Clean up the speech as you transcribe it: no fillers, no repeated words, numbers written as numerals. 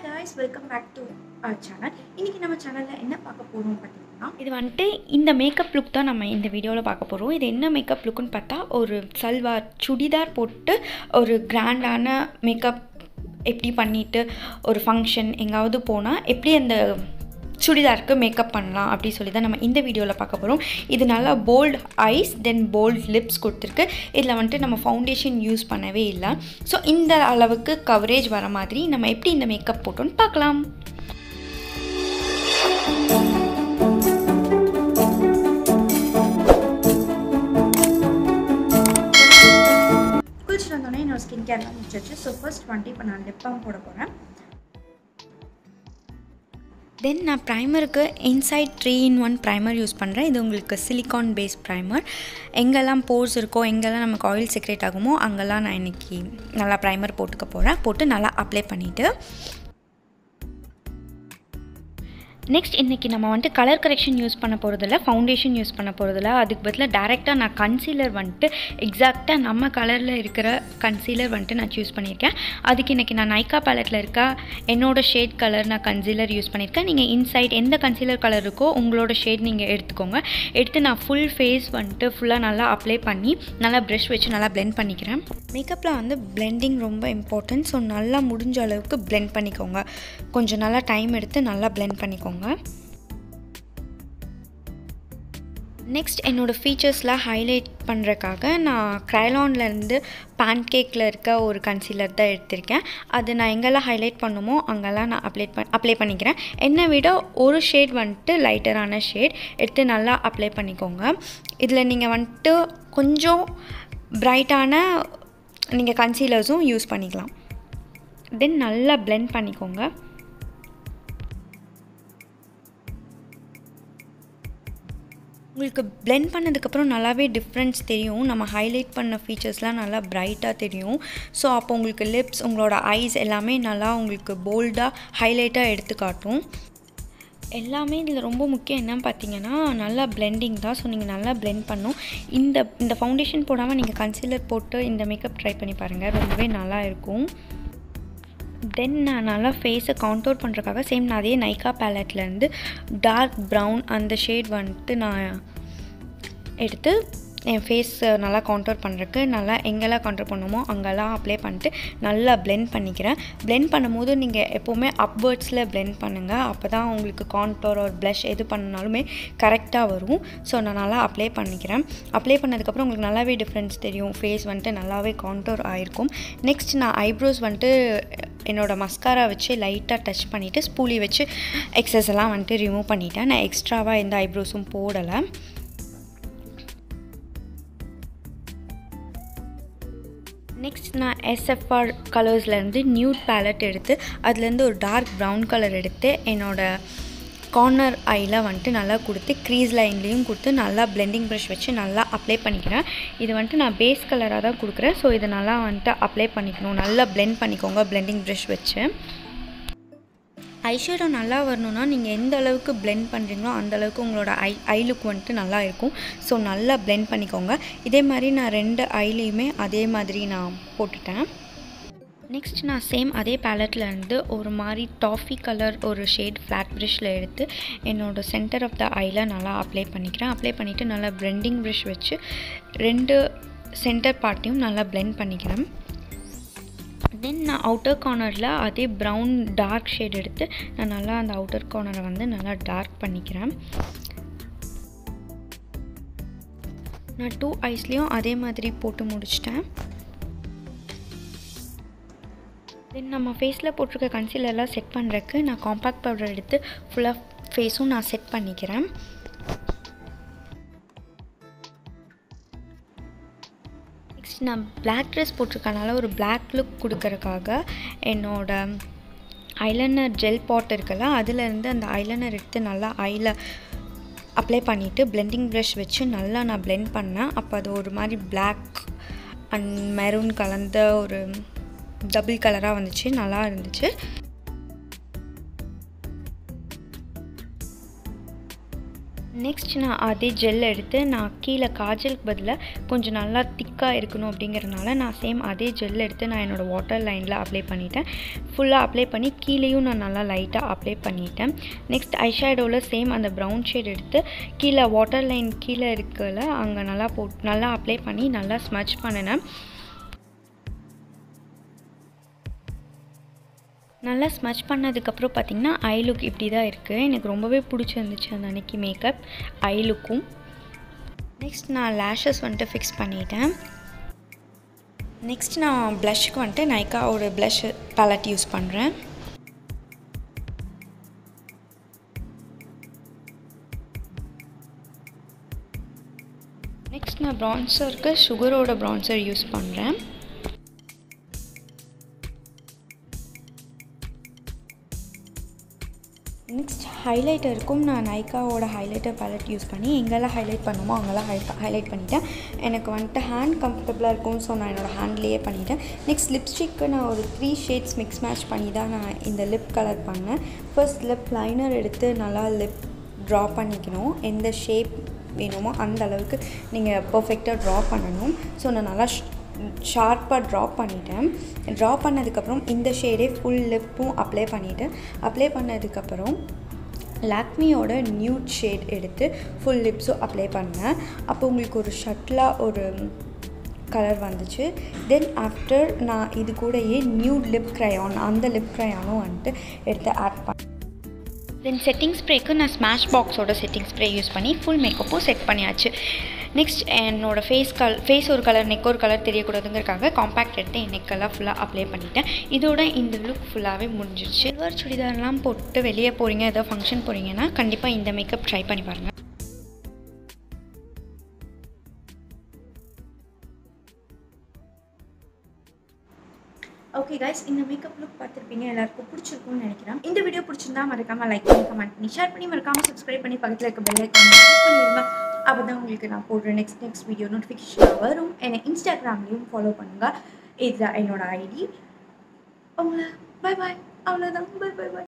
guys, welcome back to our channel. இன்னைக்கு நம்ம சேனல்ல என்ன பார்க்க போறோம் பாத்தீங்கன்னா, இது வந்துட்டு இந்த மேக்கப் லுக் தான் நம்ம இந்த வீடியோவில் பார்க்க போகிறோம். இது என்ன மேக்கப் லுக்குன்னு பார்த்தா, ஒரு சல்வார் சுடிதார் போட்டு ஒரு கிராண்டான மேக்கப் எப்படி பண்ணிவிட்டு ஒரு ஃபங்க்ஷன் எங்காவது போனால் எப்படி அந்த சுடிதாருக்கு மேக்கப் பண்ணலாம் அப்படி சொல்லி தான் நம்ம இந்த வீடியோவில் பார்க்க போகிறோம். இது நல்லா bold eyes then bold lips கொடுத்துருக்கு. இதில் வந்துட்டு நம்ம ஃபவுண்டேஷன் யூஸ் பண்ணவே இல்லை. ஸோ இந்த அளவுக்கு கவரேஜ் வர மாதிரி நம்ம எப்படி இந்த மேக்கப் போட்டோன்னு பார்க்கலாம். குளிச்சுட்டு வந்தோடனே என்னோட ஸ்கின் கேர்லாம் முடிச்சிச்சு. ஸோ ஃபர்ஸ்ட் வந்துட்டு இப்போ நான் லிப் பாம் போட போகிறேன். தென் நான் ப்ரைமருக்கு இன்சைட் 3-in-1 ப்ரைமர் யூஸ் பண்ணுறேன். இது உங்களுக்கு சிலிக்கான் பேஸ் ப்ரைமர். எங்கெல்லாம் போர்ஸ் இருக்கோ, எங்கெல்லாம் நமக்கு ஆயில் செக்ரேட் ஆகுமோ அங்கெல்லாம் நான் இன்றைக்கி நல்லா ப்ரைமர் போட்டுக்க போகிறேன். போட்டு நல்லா அப்ளை பண்ணிவிட்டு நெக்ஸ்ட் இன்றைக்கி நம்ம வந்துட்டு கலர் கரெக்ஷன் யூஸ் பண்ண போகிறதில்ல, ஃபவுண்டேஷன் யூஸ் பண்ண போகிறதில்ல. அதுக்கு பதிலாக டேரெக்டாக நான் கன்சீலர் வந்துட்டு எக்ஸாக்டாக நம்ம கலரில் இருக்கிற கன்சீலர் வந்துட்டு நான் சூஸ் பண்ணியிருக்கேன். அதுக்கு இன்றைக்கி நான் நைக்கா பேலட்டில் இருக்க என்னோடய ஷேட் கலர் நான் கன்சீலர் யூஸ் பண்ணியிருக்கேன். நீங்கள் இன்சைட் எந்த கன்சீலர் கலர் இருக்கோ உங்களோட ஷேட் நீங்கள் எடுத்துக்கோங்க. எடுத்து நான் ஃபுல் ஃபேஸ் வந்துட்டு ஃபுல்லாக நல்லா அப்ளை பண்ணி நல்லா ப்ரஷ் வச்சு நல்லா பிளெண்ட் பண்ணிக்கிறேன். மேக்கப்பில் வந்து பிளெண்டிங் ரொம்ப இம்பார்ட்டன்ட். ஸோ நல்லா முடிஞ்ச அளவுக்கு பிளெண்ட் பண்ணிக்கோங்க. கொஞ்சம் நல்லா டைம் எடுத்து நல்லா பிளெண்ட் பண்ணிக்கோங்க. நெக்ஸ்ட் என்னோடய ஃபீச்சர்ஸ்லாம் ஹைலைட் பண்ணுறக்காக நான் க்ரைலான்லேருந்து பேன்கேக்கில் இருக்க ஒரு கன்சீலர் தான் எடுத்திருக்கேன். அது நான் எங்கெல்லாம் ஹைலைட் பண்ணுமோ அங்கெல்லாம் நான் அப்ளை பண்ணிக்கிறேன். என்னை விட ஒரு ஷேட் வந்துட்டு லைட்டரான ஷேட் எடுத்து நல்லா அப்ளை பண்ணிக்கோங்க. இதில் நீங்கள் வந்துட்டு கொஞ்சம் பிரைட்டான நீங்கள் கன்சீலர்ஸும் யூஸ் பண்ணிக்கலாம். தென் நல்லா பிளெண்ட் பண்ணிக்கோங்க. உங்களுக்கு பிளெண்ட் பண்ணதுக்கப்புறம் நல்லாவே டிஃப்ரென்ஸ் தெரியும். நம்ம ஹைலைட் பண்ண ஃபீச்சர்ஸ்லாம் நல்லா பிரைட்டாக தெரியும். ஸோ அப்போ உங்களுக்கு லிப்ஸ், உங்களோட ஐஸ் எல்லாமே நல்லா உங்களுக்கு போல்டாக ஹைலைட்டாக எடுத்து காட்டும். எல்லாமே இதில் ரொம்ப முக்கியம் என்னன்னு பார்த்தீங்கன்னா நல்லா பிளெண்டிங் தான். ஸோ நீங்கள் நல்லா பிளெண்ட் பண்ணணும். இந்த ஃபவுண்டேஷன் போடாமல் நீங்கள் கன்சீலர் போட்டு இந்த மேக்கப் ட்ரை பண்ணி பாருங்கள், ரொம்பவே நல்லா இருக்கும். தென் நான் நல்லா ஃபேஸை கான்டோர் பண்ணுறதுக்காக சேம் நான் அதே நைக்கா பேலட்லேருந்து டார்க் ப்ரௌன் அந்த ஷேட் வந்துட்டு நான் எடுத்து என் ஃபேஸ் நல்லா கான்டோர் பண்ணுறதுக்கு நல்லா எங்கெல்லாம் கான்டோர் பண்ணுமோ அங்கெல்லாம் அப்ளை பண்ணிட்டு நல்லா பிளெண்ட் பண்ணிக்கிறேன். பிளெண்ட் பண்ணும்போது நீங்கள் எப்போவுமே அப்வர்ட்ஸில் பிளெண்ட் பண்ணுங்கள். அப்போ தான் உங்களுக்கு கான்டோர் ஒரு ப்ளஷ் எது பண்ணாலுமே கரெக்டாக வரும். ஸோ நான் நல்லா அப்ளை பண்ணிக்கிறேன். அப்ளை பண்ணதுக்கப்புறம் உங்களுக்கு நல்லாவே டிஃப்ரென்ஸ் தெரியும். ஃபேஸ் வந்துட்டு நல்லாவே கான்டோர் ஆகிருக்கும். நெக்ஸ்ட் நான் ஐப்ரோஸ் வந்துட்டு என்னோடய மஸ்காரா வச்சு லைட்டாக டச் பண்ணிவிட்டு ஸ்பூலி வச்சு எக்ஸஸ் எல்லாம் வந்துட்டு ரிமூவ் பண்ணிவிட்டேன். நான் எக்ஸ்ட்ராவாக எந்த ஐப்ரோஸும் போடலை. நெக்ஸ்ட் நான் SFR கலர்ஸ்லேருந்து நியூட் பேலட் எடுத்து அதுலேருந்து ஒரு டார்க் ப்ரௌன் கலர் எடுத்து என்னோடய கார்னர் ஐயில் வந்துட்டு நல்லா கொடுத்து க்ரீஸ் லைன்லேயும் கொடுத்து நல்லா பிளெண்டிங் ப்ரஷ் வச்சு நல்லா அப்ளை பண்ணிக்கிறேன். இது வந்துட்டு நான் பேஸ் கலராக தான் கொடுக்குறேன். ஸோ இதை நல்லா வந்துட்டு அப்ளை பண்ணிக்கணும். நல்லா பிளெண்ட் பண்ணிக்கோங்க பிளெண்டிங் ப்ரஷ் வச்சு. ஐஷேடோ நல்லா வரணுன்னா நீங்கள் எந்த அளவுக்கு பிளெண்ட் பண்ணுறீங்களோ அந்தளவுக்கு உங்களோட ஐ லுக் வந்துட்டு நல்லா இருக்கும். ஸோ நல்லா பிளெண்ட் பண்ணிக்கோங்க. இதே மாதிரி நான் 2 ஐலையுமே அதே மாதிரி நான் போட்டுட்டேன். நெக்ஸ்ட் நான் சேம் அதே பேலட்லேருந்து ஒரு மாதிரி டாஃபி கலர் ஒரு ஷேட் ஃப்ளாட் ப்ரஷில் எடுத்து என்னோடய சென்டர் ஆஃப் த ஐயில் நல்லா அப்ளை பண்ணிக்கிறேன். அப்ளை பண்ணிவிட்டு நல்லா பிளெண்டிங் ப்ரஷ் வச்சு 2 சென்டர் பார்ட்டையும் நல்லா பிளெண்ட் பண்ணிக்கிறேன். தென் நான் அவுட்டர் கார்னரில் அதே ப்ரௌன் டார்க் ஷேட் எடுத்து நான் நல்லா அந்த அவுட்டர் கார்னரை வந்து நல்லா டார்க் பண்ணிக்கிறேன். நான் 2 ஐஸ்லேயும் அதே மாதிரி போட்டு முடிச்சிட்டேன். தென் நம்ம ஃபேஸில் போட்டிருக்க கன்சீலர்லாம் செட் பண்ணுறதுக்கு நான் காம்பேக்ட் பவுடர் எடுத்து ஃபுல்லாக ஃபேஸும் நான் செட் பண்ணிக்கிறேன். நெக்ஸ்ட் நான் பிளாக் ட்ரெஸ் போட்டிருக்கனால ஒரு பிளாக் லுக் கொடுக்கறதுக்காக என்னோடய ஐலைனர் ஜெல் பாட் இருக்குல்ல, அதுலேருந்து அந்த ஐலைனர் எடுத்து நல்லா ஐயில் அப்ளை பண்ணிவிட்டு பிளெண்டிங் ப்ரஷ் வச்சு நல்லா நான் பிளெண்ட் பண்ணேன். அப்போ அது ஒரு மாதிரி பிளாக் அண்ட் மெரூன் கலந்த ஒரு டபுள் கலராக வந்துச்சு, நல்லா இருந்துச்சு. நெக்ஸ்ட் நான் அதே ஜெல் எடுத்து நான் கீழே காஜலுக்கு பதிலாக கொஞ்சம் நல்லா திக்காக இருக்கணும் அப்படிங்கிறனால நான் சேம் அதே ஜெல் எடுத்து நான் என்னோடய வாட்டர் லைனில் அப்ளை பண்ணிட்டேன். ஃபுல்லாக அப்ளை பண்ணி கீழேயும் நான் நல்லா லைட்டாக அப்ளை பண்ணிட்டேன். நெக்ஸ்ட் ஐஷேடோவில் சேம் அந்த ப்ரௌன் ஷேட் எடுத்து கீழே வாட்டர் லைன் கீழே இருக்கல அங்கே நல்லா அப்ளை பண்ணி நல்லா ஸ்மட்ச் பண்ணினேன். நல்லா ஸ்மட்ச் பண்ணதுக்கப்புறம் பார்த்திங்கன்னா ஐ லுக் இப்படி தான் இருக்குது. எனக்கு ரொம்பவே பிடிச்சிருந்துச்சு அந்த அன்றைக்கி மேக்கப் ஐ லுக்கும். நெக்ஸ்ட் நான் லேஷஸ் வந்துட்டு ஃபிக்ஸ் பண்ணிட்டேன். நெக்ஸ்ட் நான் ப்ளஷ்க்கு வந்துட்டு நைக்காவோட ப்ளஷ் பேலட் யூஸ் பண்ணுறேன். நெக்ஸ்ட் நான் ப்ரான்சருக்கு சுகரோட ப்ரான்சர் யூஸ் பண்ணுறேன். நெக்ஸ்ட் ஹைலைட்டருக்கும் நான் நைக்காவோட ஹைலைட்டர் பேலட் யூஸ் பண்ணி எங்கெல்லாம் ஹைலைட் பண்ணுமோ அங்கெல்லாம் ஹைலைட் பண்ணிட்டேன். எனக்கு வந்துட்டு ஹேண்ட் கம்ஃபர்டபுளாக இருக்கும், ஸோ நான் என்னோடய ஹேண்ட்லேயே பண்ணிட்டேன். நெக்ஸ்ட் லிப்ஸ்டிக்கு நான் ஒரு 3 ஷேட்ஸ் மிக்ஸ் மேட்ச் பண்ணி தான் நான் இந்த லிப் கலர் பண்ணேன். ஃபர்ஸ்ட் லிப் லைனர் எடுத்து நல்லா லிப் ட்ரா பண்ணிக்கணும். எந்த ஷேப் வேணுமோ அந்த அளவுக்கு நீங்கள் பர்ஃபெக்டாக ட்ரா பண்ணணும். ஸோ நான் நல்லா ஷார்ப்பாக ட்ரா பண்ணிட்டேன். ட்ரா பண்ணதுக்கப்புறம் இந்த ஷேடே ஃபுல் லிப்பும் அப்ளை பண்ணதுக்கப்புறம் லாக்மியோட நியூட் ஷேட் எடுத்து ஃபுல் லிப்ஸும் அப்ளை பண்ணேன். அப்போ உங்களுக்கு ஒரு ஷட்டிலாக ஒரு கலர் வந்துச்சு. தென் ஆஃப்டர் நான் இது கூடயே நியூட் லிப் க்ரையான் அந்த லிப் க்ரையானும் வந்துட்டு எடுத்து ஆட் பண்ணேன். தென் செட்டிங் ஸ்ப்ரேக்கு நான் ஸ்மாஷ் பாக்ஸோட செட்டிங் ஸ்ப்ரே யூஸ் பண்ணி ஃபுல் மேக்கப்பும் செட் பண்ணியாச்சு. நெக்ஸ்ட் என்னோடய ஃபேஸ் ஒரு கலர் நெக் ஒரு கலர் தெரியக்கூடாதுங்கிறதுக்காக காம்பேக்ட் எடுத்து என் நெக்கெல்லாம் ஃபுல்லாக அப்ளை பண்ணிட்டேன். இதோட இந்த லுக் ஃபுல்லாகவே முடிஞ்சிருச்சு. சில்வர் சுடிதார்லாம் போட்டு வெளியே போகிறீங்க, ஏதோ ஃபங்க்ஷன் போகிறீங்கன்னா கண்டிப்பாக இந்த மேக்கப் ட்ரை பண்ணி பாருங்கள். ஓகே கைஸ், இந்த மேக்கப் லுக் பார்த்துருப்பீங்க, எல்லாருக்கும் பிடிச்சிருக்கும்னு நினைக்கிறேன். இந்த வீடியோ பிடிச்சிருந்தா மறக்காமல் லைக் பண்ணி கமெண்ட் பண்ணி ஷேர் பண்ணி மறக்காமல் சப்ஸ்கிரைப் பண்ணி பக்கத்தில் இருக்க பெல் ஐக்கான் கிளிக் பண்ணிடுங்க. அப்போ தான் உங்களுக்கு நான் போடுற நெக்ஸ்ட் வீடியோ நோட்டிஃபிகேஷன் வரும். என்னை இன்ஸ்டாகிராம்லேயும் ஃபாலோ பண்ணுங்கள். இதுதான் என்னோட ஐடி. உங்களை பை பாய், அவ்வளோதான். பை.